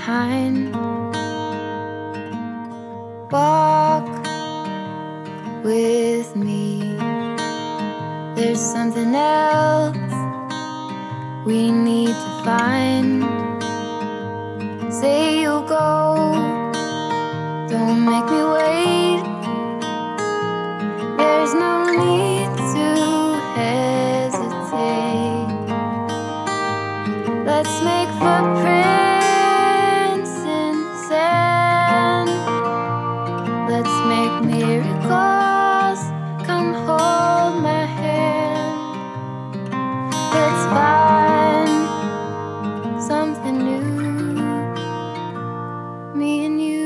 behind. Walk with me. There's something else we need to find. Say you'll go, don't make me wait. There's no need to hesitate. Let's make footprints in the sand. Let's make miracles. Come hold my hand. Let's find something new, me and you.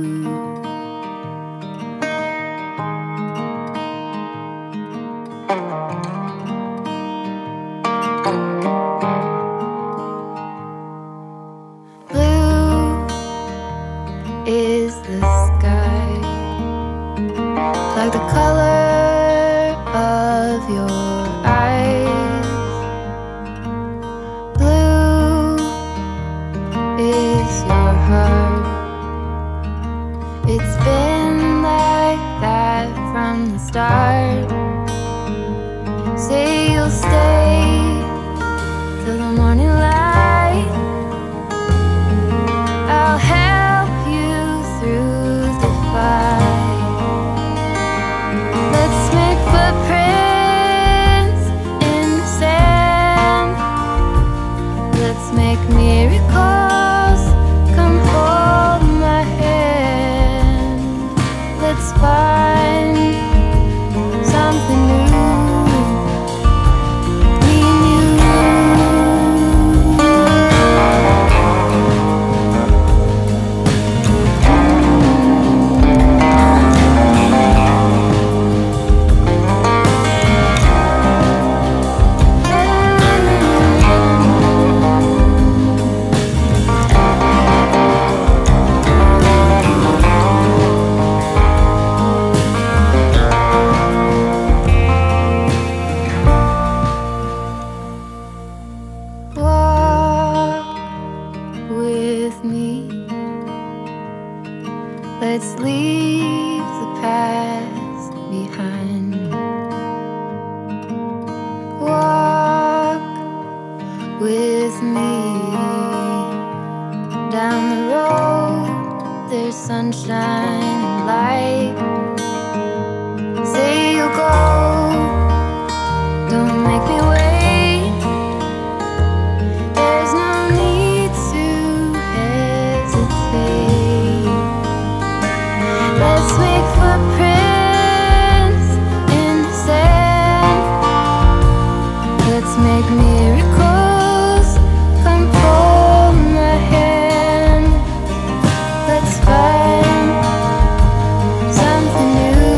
Blue is the sky, like the color of your eyes. Blue is your heart. It's been like that from the start. Say you'll stay till the morning light. I'll help you through the fight. Let's make footprints in the sand. Let's make miracles. Come hold my hand. Let's find something new. With me, let's leave the past behind. Walk with me down the road. There's sunshine and light. Say you'll go, don't make me wait. There's no need to hesitate. Let's make footprints in the sand. Let's make miracles. Come hold my hand. Let's find something new.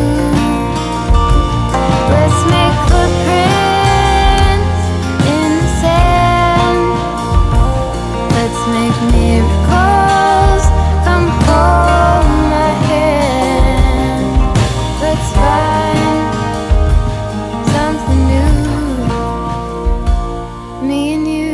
Let's make footprints in the sand. Let's make miracles. Come hold my hand. Let's find something new, me and you.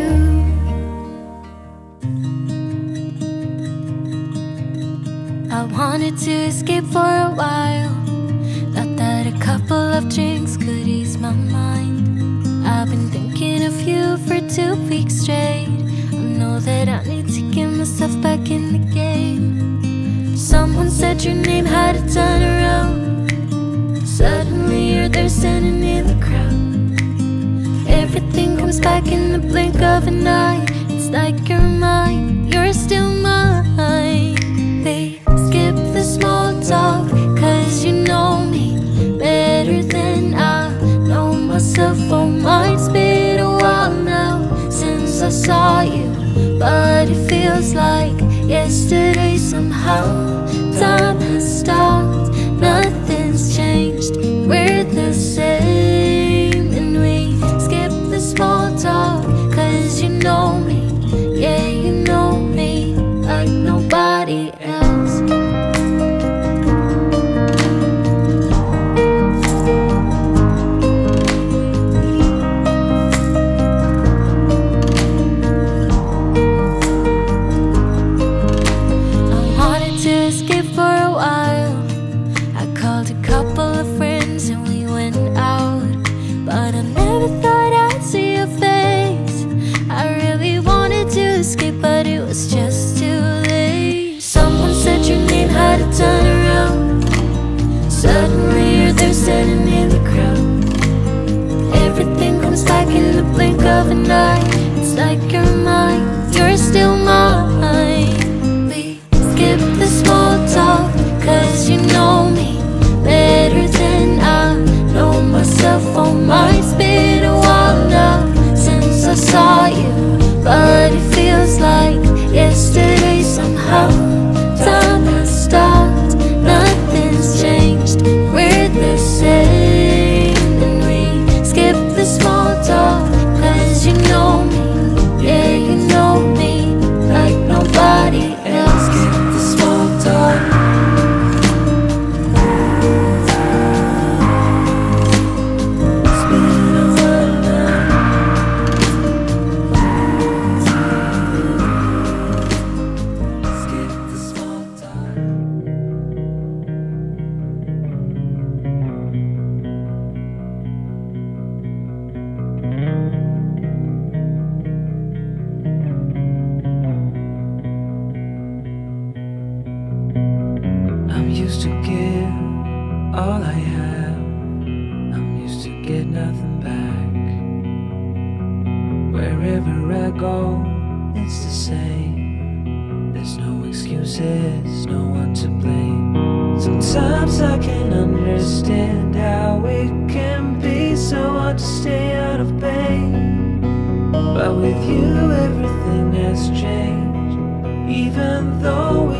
I wanted to escape for a while. Thought that a couple of drinks could ease my mind. I've been thinking of you for 2 weeks straight. I know that I need to get myself back in the game. Someone said your name had a turn around. Suddenly you're there standing in the crowd. Everything comes back in the blink of an eye. It's like you're mine, you're still mine. They skip the small talk, cause you know me better than I know myself. Oh my, it's been a while now since I saw you, but it feels like yesterday somehow. Time has stopped, nothing's changed, we're the same. And we skip the small talk, cause you know me, yeah, you know me. I'm used to give all I have. I'm used to get nothing back. Wherever I go, it's the same. There's no excuses, no one to blame. Sometimes I can't understand how it can be so hard to stay out of pain. But with you everything has changed. Even though